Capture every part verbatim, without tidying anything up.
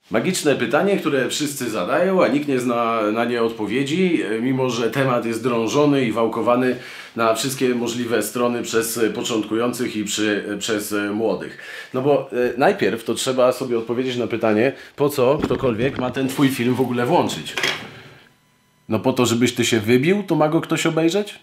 Magiczne pytanie, które wszyscy zadają, a nikt nie zna na nie odpowiedzi, mimo że temat jest drążony i wałkowany na wszystkie możliwe strony przez początkujących i przy, przez młodych. No bo e, najpierw to trzeba sobie odpowiedzieć na pytanie, po co ktokolwiek ma ten twój film w ogóle włączyć. No po to, żebyś ty się wybił, to ma go ktoś obejrzeć?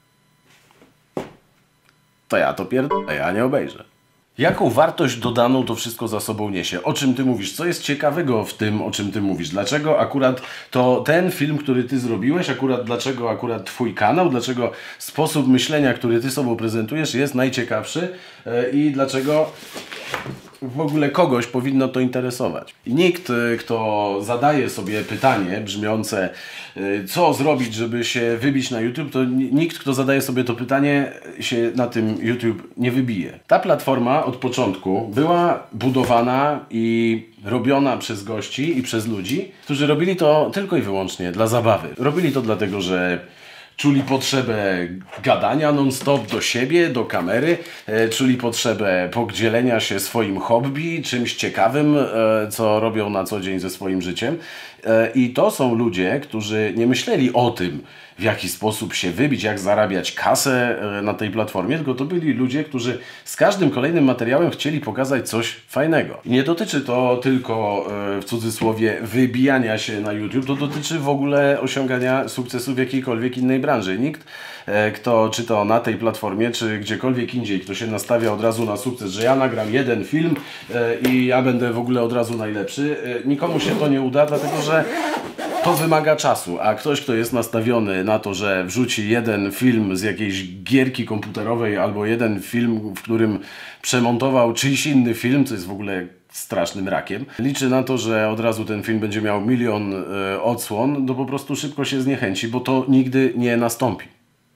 To ja to pierdolę, ja nie obejrzę. Jaką wartość dodaną to wszystko za sobą niesie? O czym ty mówisz? Co jest ciekawego w tym, o czym ty mówisz? Dlaczego akurat to ten film, który ty zrobiłeś, akurat dlaczego akurat twój kanał, dlaczego sposób myślenia, który ty sobą prezentujesz, jest najciekawszy yy, i dlaczego w ogóle kogoś powinno to interesować? I nikt, kto zadaje sobie pytanie brzmiące, co zrobić, żeby się wybić na YouTube, to nikt, kto zadaje sobie to pytanie, się na tym YouTube nie wybije. Ta platforma od początku była budowana i robiona przez gości i przez ludzi, którzy robili to tylko i wyłącznie dla zabawy. Robili to dlatego, że czuli potrzebę gadania non-stop do siebie, do kamery, e, czuli potrzebę podzielenia się swoim hobby, czymś ciekawym, e, co robią na co dzień ze swoim życiem. E, I to są ludzie, którzy nie myśleli o tym, w jaki sposób się wybić, jak zarabiać kasę e, na tej platformie, tylko to byli ludzie, którzy z każdym kolejnym materiałem chcieli pokazać coś fajnego. I nie dotyczy to tylko, e, w cudzysłowie, wybijania się na YouTube, to dotyczy w ogóle osiągania sukcesu w jakiejkolwiek innej branży. Nikt, e, kto czy to na tej platformie, czy gdziekolwiek indziej, kto się nastawia od razu na sukces, że ja nagram jeden film e, i ja będę w ogóle od razu najlepszy, e, nikomu się to nie uda, dlatego że to wymaga czasu, a ktoś, kto jest nastawiony na to, że wrzuci jeden film z jakiejś gierki komputerowej albo jeden film, w którym przemontował czyjś inny film, co jest w ogóle strasznym rakiem, liczy na to, że od razu ten film będzie miał milion e, odsłon, to po prostu szybko się zniechęci, bo to nigdy nie nastąpi.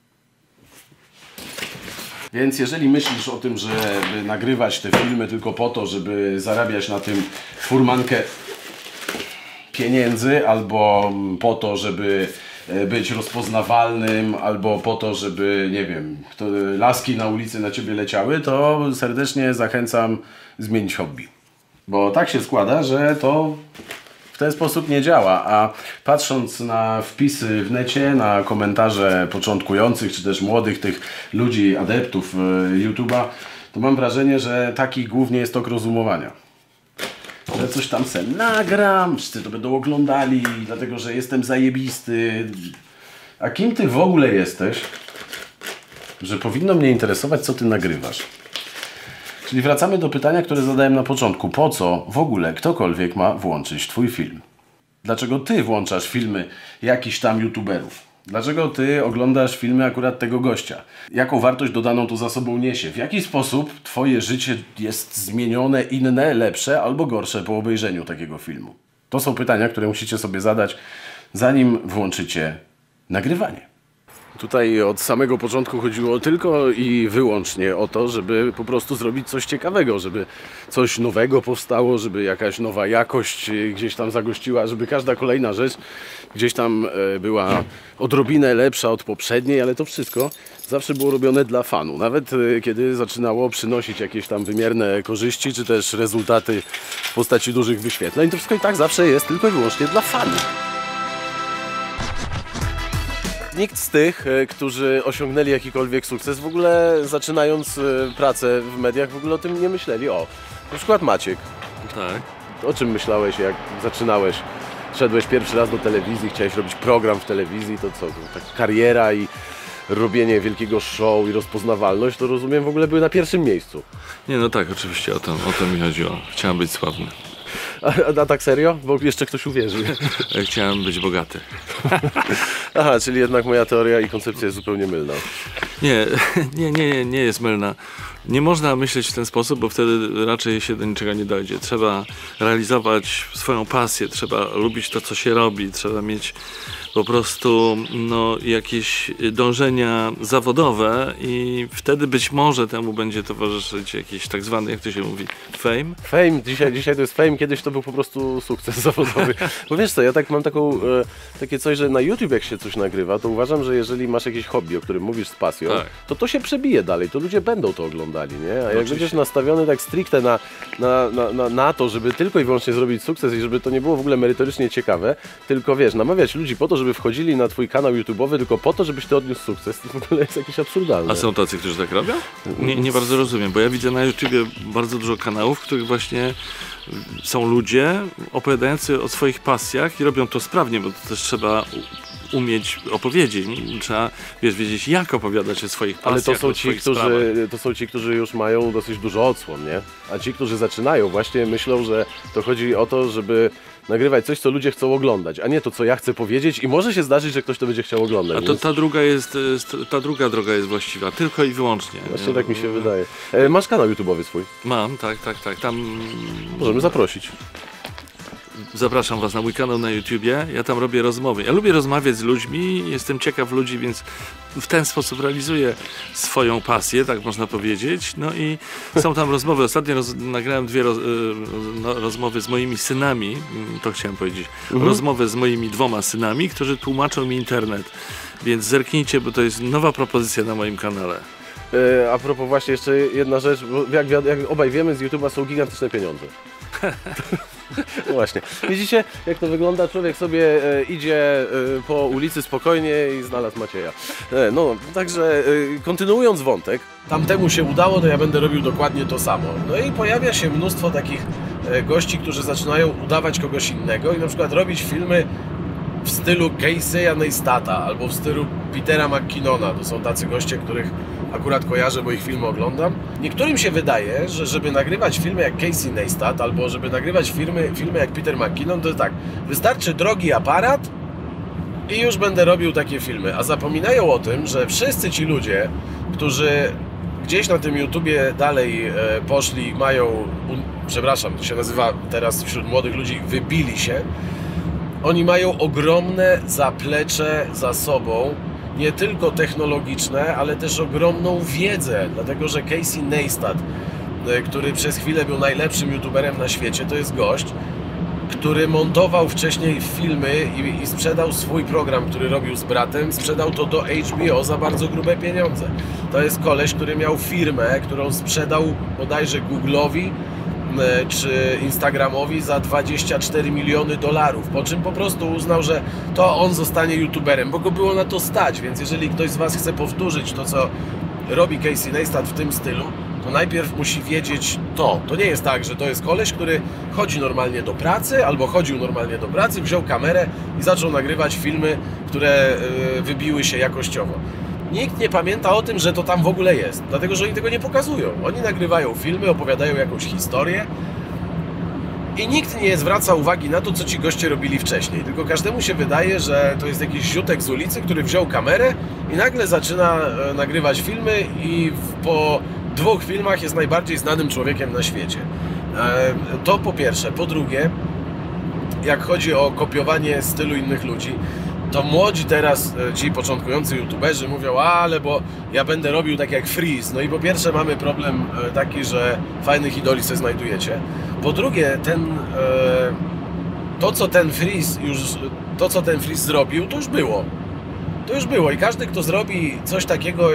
Więc jeżeli myślisz o tym, żeby nagrywać te filmy tylko po to, żeby zarabiać na tym furmankę pieniędzy, albo po to, żeby być rozpoznawalnym, albo po to, żeby, nie wiem, to laski na ulicy na ciebie leciały, to serdecznie zachęcam zmienić hobby. Bo tak się składa, że to w ten sposób nie działa, a patrząc na wpisy w necie, na komentarze początkujących, czy też młodych tych ludzi, adeptów YouTube'a, to mam wrażenie, że taki głównie jest tok rozumowania. Że coś tam se nagram, wszyscy to będą oglądali, dlatego że jestem zajebisty. A kim ty w ogóle jesteś, że powinno mnie interesować, co ty nagrywasz? Czyli wracamy do pytania, które zadałem na początku. Po co w ogóle ktokolwiek ma włączyć twój film? Dlaczego ty włączasz filmy jakichś tam youtuberów? Dlaczego ty oglądasz filmy akurat tego gościa? Jaką wartość dodaną to za sobą niesie? W jaki sposób twoje życie jest zmienione, inne, lepsze albo gorsze po obejrzeniu takiego filmu? To są pytania, które musicie sobie zadać, zanim włączycie nagrywanie. Tutaj od samego początku chodziło tylko i wyłącznie o to, żeby po prostu zrobić coś ciekawego, żeby coś nowego powstało, żeby jakaś nowa jakość gdzieś tam zagościła, żeby każda kolejna rzecz gdzieś tam była odrobinę lepsza od poprzedniej, ale to wszystko zawsze było robione dla fanu. Nawet kiedy zaczynało przynosić jakieś tam wymierne korzyści, czy też rezultaty w postaci dużych wyświetleń, to wszystko i tak zawsze jest tylko i wyłącznie dla fanu. Nikt z tych, którzy osiągnęli jakikolwiek sukces, w ogóle zaczynając pracę w mediach, w ogóle o tym nie myśleli. O, na przykład Maciek. Tak. O czym myślałeś, jak zaczynałeś? Szedłeś pierwszy raz do telewizji, chciałeś robić program w telewizji, to co? To tak kariera i robienie wielkiego show i rozpoznawalność, to rozumiem, w ogóle były na pierwszym miejscu. Nie, no tak, oczywiście o to, o to mi chodziło. Chciałem być sławny. A, a tak serio? Bo jeszcze ktoś uwierzy. Chciałem być bogaty. Aha, czyli jednak moja teoria i koncepcja jest zupełnie mylna. Nie, nie, nie, nie jest mylna. Nie można myśleć w ten sposób, bo wtedy raczej się do niczego nie dojdzie. Trzeba realizować swoją pasję, trzeba lubić to, co się robi, trzeba mieć po prostu no, jakieś dążenia zawodowe i wtedy być może temu będzie towarzyszyć jakiś tak zwany, jak to się mówi, fame. Fame, dzisiaj, dzisiaj to jest fame, kiedyś to był po prostu sukces zawodowy. Bo wiesz co, ja tak mam taką, e, takie coś, że na YouTube jak się coś nagrywa, to uważam, że jeżeli masz jakieś hobby, o którym mówisz z pasją, tak, to to się przebije dalej, to ludzie będą to oglądać. oglądali, nie? A jak będziesz nastawiony tak stricte na, na, na, na, na to, żeby tylko i wyłącznie zrobić sukces i żeby to nie było w ogóle merytorycznie ciekawe, tylko wiesz, namawiać ludzi po to, żeby wchodzili na twój kanał YouTube'owy tylko po to, żebyś ty odniósł sukces, to w ogóle jest jakieś absurdalne. A są tacy, którzy tak robią? Nie, nie bardzo rozumiem, bo ja widzę na YouTubie bardzo dużo kanałów, w których właśnie są ludzie opowiadający o swoich pasjach i robią to sprawnie, bo to też trzeba umieć opowiedzieć. Trzeba, wiesz, wiedzieć, jak opowiadać o swoich pasjach. Ale to są ci, którzy, to są ci, którzy już mają dosyć dużo odsłon, nie? A ci, którzy zaczynają, właśnie myślą, że to chodzi o to, żeby nagrywać coś, co ludzie chcą oglądać, a nie to, co ja chcę powiedzieć i może się zdarzyć, że ktoś to będzie chciał oglądać. A to więc... ta druga jest, ta druga droga jest właściwa, tylko i wyłącznie. Właśnie tak mi się wydaje. E, masz kanał YouTube'owy swój? Mam, tak, tak, tak. Tam możemy zaprosić. Zapraszam was na mój kanał na YouTubie, ja tam robię rozmowy. Ja lubię rozmawiać z ludźmi, jestem ciekaw ludzi, więc w ten sposób realizuję swoją pasję, tak można powiedzieć. No i są tam rozmowy. Ostatnio roz, nagrałem dwie roz, no, rozmowy z moimi synami, to chciałem powiedzieć. Mhm. Rozmowę z moimi dwoma synami, którzy tłumaczą mi internet. Więc zerknijcie, bo to jest nowa propozycja na moim kanale. E, a propos właśnie jeszcze jedna rzecz, bo jak, jak obaj wiemy, z YouTube'a są gigantyczne pieniądze. No właśnie. Widzicie, jak to wygląda? Człowiek sobie e, idzie e, po ulicy spokojnie i znalazł Macieja. E, no, także e, kontynuując wątek. Tamtemu się udało, to ja będę robił dokładnie to samo. No i pojawia się mnóstwo takich e, gości, którzy zaczynają udawać kogoś innego i na przykład robić filmy w stylu Casey'a Neistata albo w stylu Petera McKinnona. To są tacy goście, których akurat kojarzę, bo ich filmy oglądam. Niektórym się wydaje, że żeby nagrywać filmy jak Casey Neistat albo żeby nagrywać filmy, filmy jak Peter McKinnon, to tak, wystarczy drogi aparat i już będę robił takie filmy. A zapominają o tym, że wszyscy ci ludzie, którzy gdzieś na tym YouTubie dalej e, poszli, mają, un, przepraszam, to się nazywa teraz wśród młodych ludzi, wybili się. Oni mają ogromne zaplecze za sobą, nie tylko technologiczne, ale też ogromną wiedzę, dlatego że Casey Neistat, który przez chwilę był najlepszym youtuberem na świecie, to jest gość, który montował wcześniej filmy i, i sprzedał swój program, który robił z bratem, sprzedał to do H B O za bardzo grube pieniądze. To jest koleś, który miał firmę, którą sprzedał bodajże Google'owi czy Instagramowi za dwadzieścia cztery miliony dolarów, po czym po prostu uznał, że to on zostanie youtuberem, bo go było na to stać, więc jeżeli ktoś z was chce powtórzyć to, co robi Casey Neistat w tym stylu, to najpierw musi wiedzieć to. To nie jest tak, że to jest koleś, który chodzi normalnie do pracy, albo chodził normalnie do pracy, wziął kamerę i zaczął nagrywać filmy, które wybiły się jakościowo. Nikt nie pamięta o tym, że to tam w ogóle jest, dlatego że oni tego nie pokazują. Oni nagrywają filmy, opowiadają jakąś historię i nikt nie zwraca uwagi na to, co ci goście robili wcześniej. Tylko każdemu się wydaje, że to jest jakiś ziutek z ulicy, który wziął kamerę i nagle zaczyna nagrywać filmy i po dwóch filmach jest najbardziej znanym człowiekiem na świecie. To po pierwsze. Po drugie, jak chodzi o kopiowanie stylu innych ludzi, to młodzi teraz, ci początkujący youtuberzy mówią, ale bo ja będę robił tak jak Freeze. No i po pierwsze mamy problem taki, że fajnych idoli sobie znajdujecie. Po drugie, ten, to co ten Freeze już, to co ten Freeze zrobił, to już było. To już było i każdy, kto zrobi coś takiego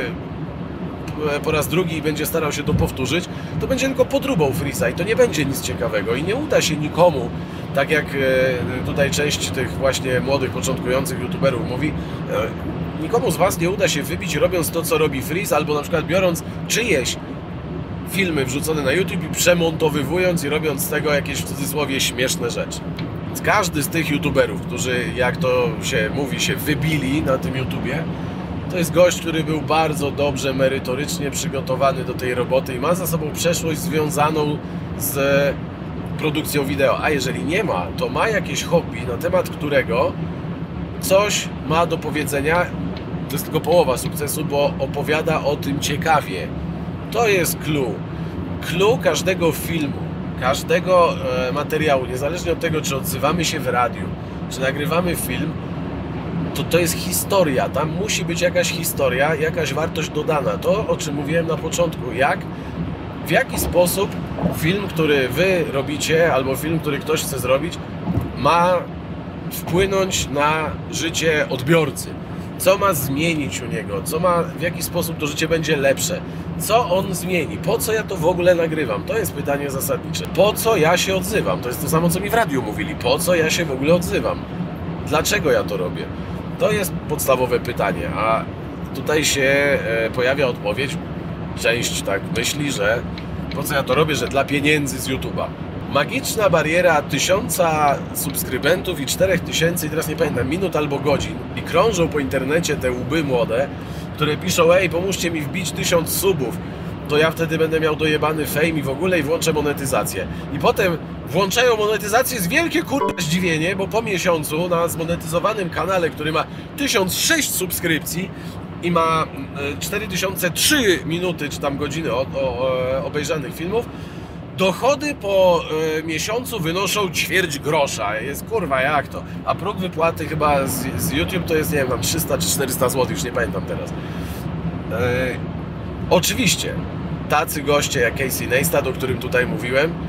po raz drugi i będzie starał się to powtórzyć, to będzie tylko podróbą Freeze'a i to nie będzie nic ciekawego i nie uda się nikomu, tak jak tutaj część tych właśnie młodych, początkujących youtuberów mówi, nikomu z was nie uda się wybić robiąc to, co robi Freeze, albo na przykład biorąc czyjeś filmy wrzucone na YouTube i przemontowywując i robiąc z tego jakieś w cudzysłowie śmieszne rzeczy. Więc każdy z tych youtuberów, którzy, jak to się mówi, się wybili na tym YouTubie, to jest gość, który był bardzo dobrze merytorycznie przygotowany do tej roboty i ma za sobą przeszłość związaną z produkcją wideo. A jeżeli nie ma, to ma jakieś hobby, na temat którego coś ma do powiedzenia. To jest tylko połowa sukcesu, bo opowiada o tym ciekawie. To jest clue. Clue każdego filmu, każdego e, materiału, niezależnie od tego, czy odzywamy się w radiu, czy nagrywamy film, to to jest historia. Tam musi być jakaś historia, jakaś wartość dodana. To, o czym mówiłem na początku. Jak, w jaki sposób film, który wy robicie, albo film, który ktoś chce zrobić, ma wpłynąć na życie odbiorcy. Co ma zmienić u niego? Co ma, w jaki sposób to życie będzie lepsze? Co on zmieni? Po co ja to w ogóle nagrywam? To jest pytanie zasadnicze. Po co ja się odzywam? To jest to samo, co mi w radiu mówili. Po co ja się w ogóle odzywam? Dlaczego ja to robię? To jest podstawowe pytanie, a tutaj się pojawia odpowiedź. Część tak myśli, że po co ja to robię, że dla pieniędzy z YouTube'a. Magiczna bariera tysiąca subskrybentów i czterech tysięcy, i teraz nie pamiętam, minut albo godzin. I krążą po internecie te łby młode, które piszą: ej, pomóżcie mi wbić tysiąc subów, to ja wtedy będę miał dojebany fame i w ogóle i włączę monetyzację. I potem włączają monetyzację z wielkie kurwa zdziwienie, bo po miesiącu na zmonetyzowanym kanale, który ma tysiąc sześć subskrypcji i ma cztery tysiące trzy minuty czy tam godziny o, o, obejrzanych filmów, dochody po y, miesiącu wynoszą ćwierć grosza. Jest kurwa jak to? A próg wypłaty chyba z, z YouTube to jest, nie wiem, tam trzysta czy czterysta złotych, już nie pamiętam teraz. Y, oczywiście tacy goście jak Casey Neistat, o którym tutaj mówiłem, y,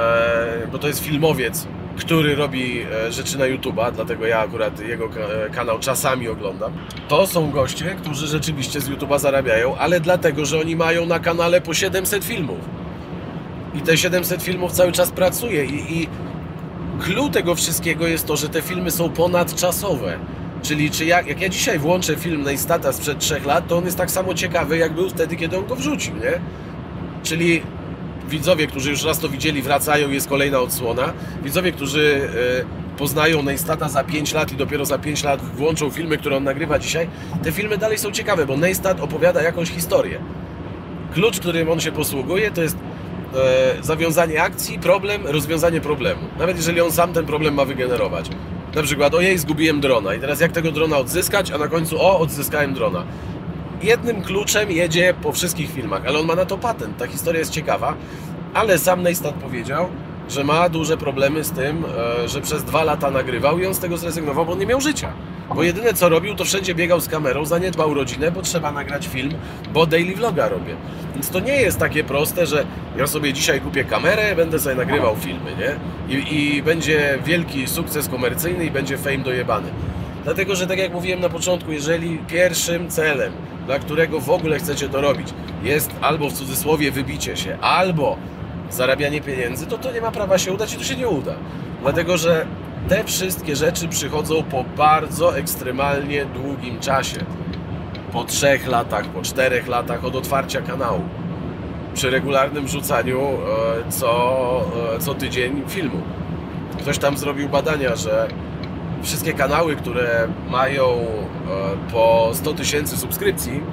bo to jest filmowiec, który robi y, rzeczy na YouTube'a, dlatego ja akurat jego kanał czasami oglądam. To są goście, którzy rzeczywiście z YouTube'a zarabiają, ale dlatego, że oni mają na kanale po siedemset filmów. I te siedemset filmów cały czas pracuje i, i clue tego wszystkiego jest to, że te filmy są ponadczasowe. Czyli czy ja, jak ja dzisiaj włączę film Neistata sprzed trzech lat, to on jest tak samo ciekawy, jak był wtedy, kiedy on go wrzucił, nie? Czyli widzowie, którzy już raz to widzieli, wracają, jest kolejna odsłona. Widzowie, którzy y, poznają Neistata za pięć lat i dopiero za pięć lat włączą filmy, które on nagrywa dzisiaj, te filmy dalej są ciekawe, bo Neistat opowiada jakąś historię. Klucz, którym on się posługuje, to jest E, zawiązanie akcji, problem, rozwiązanie problemu. Nawet jeżeli on sam ten problem ma wygenerować. Na przykład, ojej, zgubiłem drona i teraz jak tego drona odzyskać, a na końcu, o, odzyskałem drona. Jednym kluczem jedzie po wszystkich filmach, ale on ma na to patent. Ta historia jest ciekawa, ale sam Neistat powiedział, że ma duże problemy z tym, e, że przez dwa lata nagrywał i on z tego zrezygnował, bo on nie miał życia. Bo jedyne co robił, to wszędzie biegał z kamerą, zaniedbał rodzinę, bo trzeba nagrać film, bo daily vloga robię. Więc to nie jest takie proste, że ja sobie dzisiaj kupię kamerę, będę sobie nagrywał filmy, nie? I, i będzie wielki sukces komercyjny i będzie fame dojebany. Dlatego, że tak jak mówiłem na początku, jeżeli pierwszym celem, dla którego w ogóle chcecie to robić, jest albo w cudzysłowie wybicie się, albo zarabianie pieniędzy, to to nie ma prawa się udać i to się nie uda. Dlatego, że te wszystkie rzeczy przychodzą po bardzo ekstremalnie długim czasie. Po trzech latach, po czterech latach od otwarcia kanału. Przy regularnym wrzucaniu e, co, e, co tydzień filmu. Ktoś tam zrobił badania, że wszystkie kanały, które mają e, po sto tysięcy subskrypcji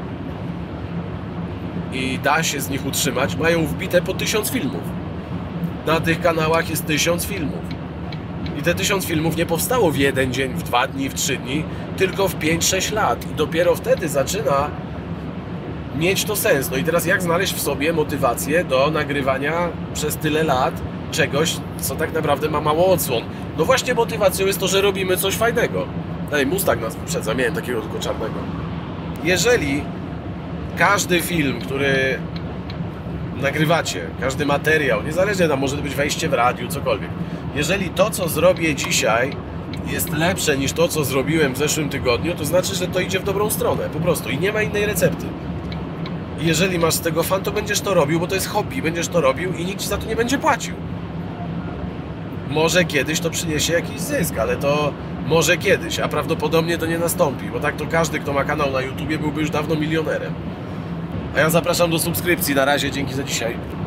i da się z nich utrzymać, mają wbite po tysiąc filmów. Na tych kanałach jest tysiąc filmów. I te tysiąc filmów nie powstało w jeden dzień, w dwa dni, w trzy dni, tylko w pięć sześć lat. I dopiero wtedy zaczyna mieć to sens. No i teraz jak znaleźć w sobie motywację do nagrywania przez tyle lat czegoś, co tak naprawdę ma mało odsłon? No właśnie motywacją jest to, że robimy coś fajnego. Ej, Mustang nas wyprzedza, miałem takiego tylko czarnego. Jeżeli każdy film, który nagrywacie, każdy materiał, niezależnie tam może to być wejście w radiu, cokolwiek. Jeżeli to, co zrobię dzisiaj, jest lepsze niż to, co zrobiłem w zeszłym tygodniu, to znaczy, że to idzie w dobrą stronę, po prostu. I nie ma innej recepty. I jeżeli masz z tego fan, to będziesz to robił, bo to jest hobby, będziesz to robił i nikt ci za to nie będzie płacił. Może kiedyś to przyniesie jakiś zysk, ale to może kiedyś, a prawdopodobnie to nie nastąpi, bo tak to każdy, kto ma kanał na YouTubie, byłby już dawno milionerem. A ja zapraszam do subskrypcji. Na razie, dzięki za dzisiaj.